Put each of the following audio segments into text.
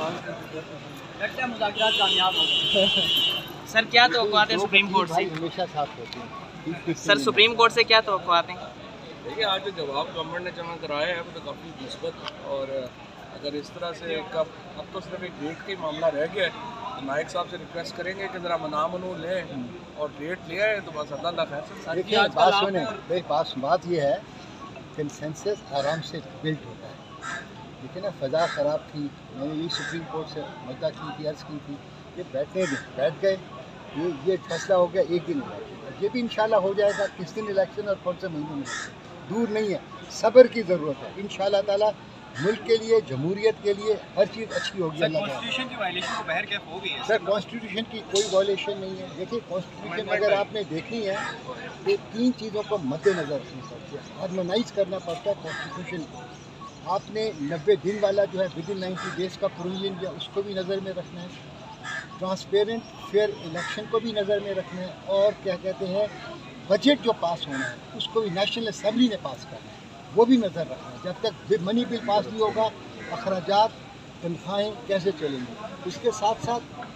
लगता है मुज़ाकरात कामयाब होंगे। सर क्या तवक्कुआत है सुप्रीम कोर्ट से? हमेशा साथ होते हैं। सर सुप्रीम कोर्ट से क्या तवक्कुआत हैं? देखिए, आज जो जवाब गवर्नमेंट ने जमा कराया है वो तो काफ़ी मुस्बत, और अगर इस तरह से अब तो सिर्फ एक डेट का ही मामला रह गया है, तो नायक साहब से रिक्वेस्ट करेंगे कि ज़रा मनामनू लें और डेट ले आए, तो बस अल्लाह खैर। देखिए बात सुने, बात ये है कंसेंसस आराम से बिल्ट होता है। देखिए ना, फ़ज़ा ख़राब थी, मैंने यही सुप्रीम कोर्ट से मुद्दा की थी, अर्ज़ की थी, ये बैठ गए, ये फैसला हो गया एक दिन में। ये भी इंशाल्लाह हो जाएगा, किस दिन इलेक्शन और कौन से महीने में, दूर नहीं है। सब्र की ज़रूरत है, इंशाल्लाह ताला मुल्क के लिए, जमहूरियत के लिए हर चीज़ अच्छी होगी। कॉन्स्टिट्यूशन की वायलेशन को बहर कैफ हो गई है सर, कॉन्स्टिट्यूशन की कोई वायलेशन नहीं है। देखिए कॉन्स्टिट्यूशन अगर आपने देखनी है तो 3 चीज़ों को मद्देनज़र रखनी पड़ती है, हार्मोनाइज करना पड़ता है कॉन्स्टिट्यूशन को। आपने 90 दिन वाला जो है विद इन 90 डेज़ का प्रोविजन दिया, उसको भी नज़र में रखना है। ट्रांसपेरेंट फेयर इलेक्शन को भी नज़र में रखना है, और क्या कहते हैं बजट जो पास होना है उसको भी नेशनल असम्बली ने पास करना है, वो भी नज़र रखना है। जब तक मनी बिल पास नहीं होगा, अखराजात तनख्वाहें कैसे चलेंगी। इसके साथ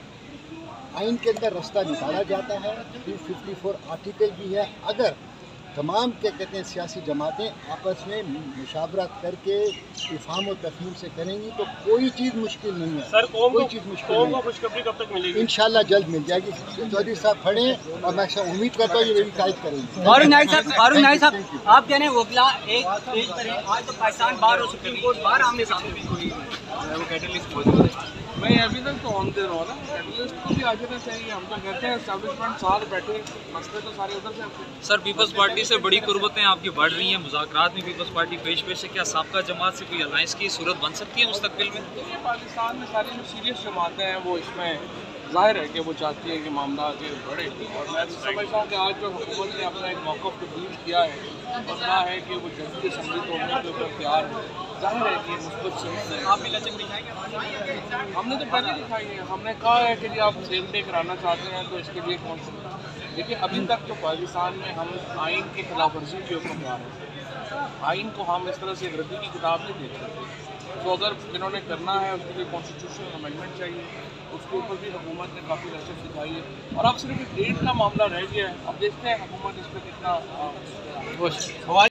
साथ आइन के अंदर रास्ता निकाला जाता है, 254 आर्टिकल भी है। अगर तमाम क्या कहते हैं सियासी जमातें आपस में मुशावरत करके इफ़हाम और तफहीम से करेंगी तो कोई चीज़ मुश्किल नहीं है। सर, कोई चीज़ मुश्किल नहीं है। खुशखबरी कब तक मिलेगी? इंशाल्लाह जल्द मिल जाएगी। चौधरी साहब खड़े हैं और मैं उम्मीद करता हूँ ये मेरी टाइट करेंगे। फारूक नाइक साहब, आप कह रहे हैं वकला एक पेज पर है, आज तो पाकिस्तान बार और सुप्रीम कोर्ट बार आमने सामने भी कोई वो कैटलिस्ट मैं अभी तक तो ऑन दे रहा हूँ ना, कैटलिस्ट को भी आ जाना चाहिए। हम तो कहते हैं एस्टैब्लिशमेंट साथ बैठे, मसले तो सारे उधर से आते हैं। सर पीपल्स पार्टी से बड़ी कुर्बतें आपकी बढ़ रही हैं, मुज़ाकरात में पीपल्स पार्टी पेश है, क्या साबका जमात से कोई अलायंस की सूरत बन सकती है मुस्तकबिल में? देखिए, पाकिस्तान में सारी जो सीरियस जमातें हैं वो इसमें ज़ाहिर है कि वो चाहती है कि मामला आगे बढ़े, और मैं समझता हूँ कि आज जो हुकूमत ने अपना एक मौक़िफ़ तब्दील किया है और कहा है कि वो जल्दी असम्बली तोड़ने के ऊपर तैयार है, ज़ाहिर है कि मुस्बत से आप भी लचक दिखाएंगे। हमने तो पहले दिखाई है। हमने कहा है कि जी आप सेम डे कराना चाहते हैं तो इसके लिए कौन सा। देखिए, अभी तक तो पाकिस्तान में हम आइन की खिलाफ वर्जी के ऊपर तैयार हैं। आइन को हम इस तरह से रद्दी की किताब नहीं देख सकते। तो अगर जिन्होंने करना है उसके लिए कॉन्स्टिट्यूशनल अमेंडमेंट चाहिए, उसके ऊपर भी हुकूमत ने काफ़ी लचक दिखाई है। और अब सिर्फ एक डेट का मामला रह गया है, अब देखते हैं हुकूमत इस पर कितना